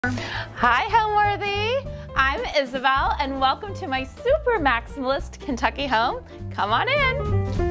Hi, Homeworthy! I'm Isabel, and welcome to my super maximalist Kentucky home. Come on in.